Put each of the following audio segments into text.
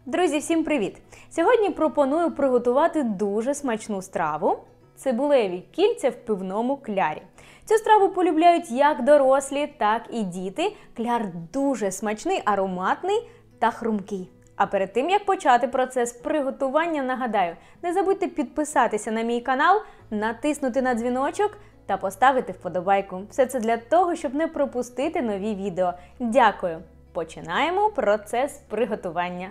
Друзі, всім привіт! Сьогодні пропоную приготувати дуже смачну страву – цибулеві кільця в пивному клярі. Цю страву полюбляють як дорослі, так і діти. Кляр дуже смачний, ароматний та хрумкий. А перед тим, як почати процес приготування, нагадаю, не забудьте підписатися на мій канал, натиснути на дзвіночок та поставити вподобайку. Все це для того, щоб не пропустити нові відео. Дякую! Починаємо процес приготування.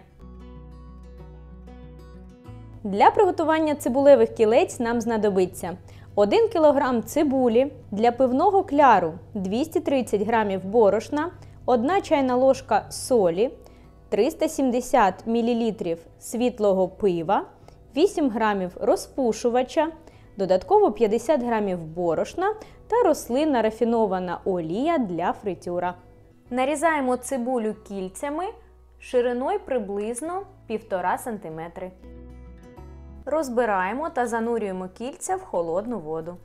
Для приготування цибулевих кілець нам знадобиться 1 кг цибулі, для пивного кляру 230 г борошна, 1 чайна ложка солі, 370 мл світлого пива, 8 г розпушувача, додатково 50 г борошна та рослинна рафінована олія для фритюра. Нарізаємо цибулю кільцями шириною приблизно 1,5 см. Розбираємо та занурюємо кільця в холодну воду.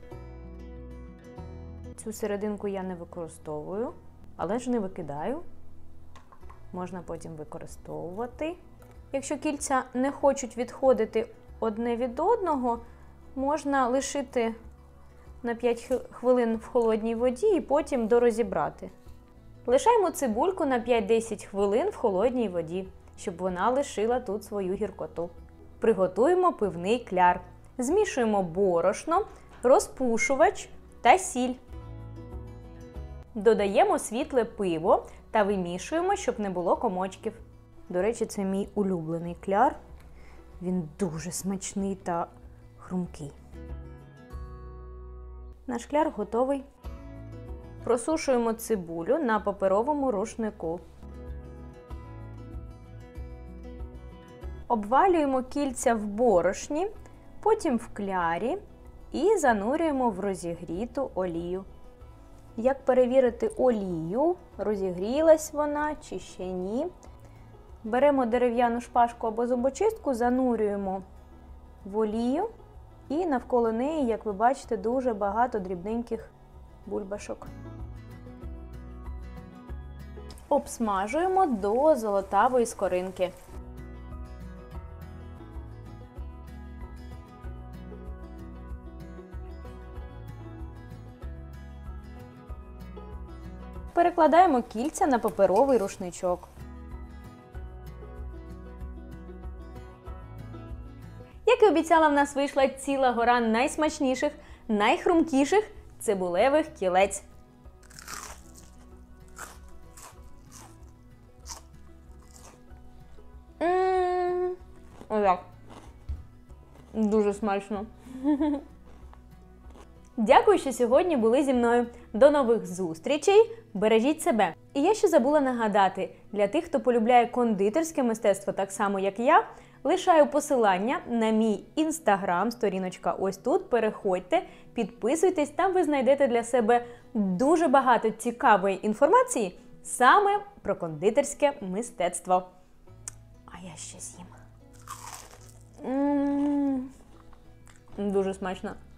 Цю серединку я не використовую, але ж не викидаю. Можна потім використовувати. Якщо кільця не хочуть відходити одне від одного, можна лишити на 5 хвилин в холодній воді і потім дорозібрати. Лишаємо цибульку на 5-10 хвилин в холодній воді, щоб вона лишила тут свою гіркоту. Приготуємо пивний кляр. Змішуємо борошно, розпушувач та сіль. Додаємо світле пиво та вимішуємо, щоб не було комочків. До речі, це мій улюблений кляр. Він дуже смачний та хрумкий. Наш кляр готовий. Просушуємо цибулю на паперовому рушнику. Обвалюємо кільця в борошні, потім в клярі і занурюємо в розігріту олію. Як перевірити олію, розігрілась вона чи ще ні? Беремо дерев'яну шпажку або зубочистку, занурюємо в олію і навколо неї, як ви бачите, дуже багато дрібненьких бульбашок. Обсмажуємо до золотавої скоринки. Перекладаємо кільця на паперовий рушничок. Як і обіцяла, в нас вийшла ціла гора найсмачніших, найхрумкіших цибулевих кілець. Отак. Дуже смачно. Дякую, що сьогодні були зі мною. До нових зустрічей. Бережіть себе. І я ще забула нагадати, для тих, хто полюбляє кондитерське мистецтво так само, як я, лишаю посилання на мій інстаграм, сторіночка ось тут. Переходьте, підписуйтесь, там ви знайдете для себе дуже багато цікавої інформації саме про кондитерське мистецтво. А я ще з'їм. Дуже смачно.